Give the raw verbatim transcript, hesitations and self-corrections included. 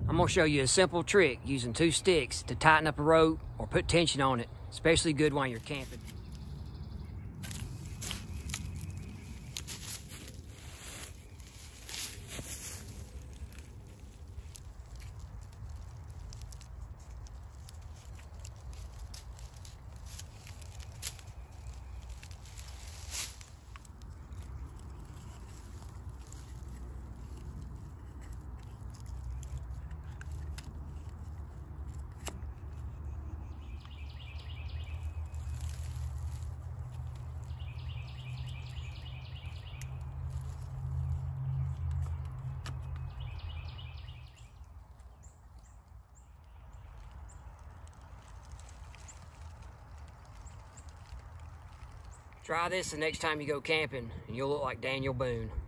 I'm gonna show you a simple trick using two sticks to tighten up a rope or put tension on it, especially good while you're camping. Try this the next time you go camping, and you'll look like Daniel Boone.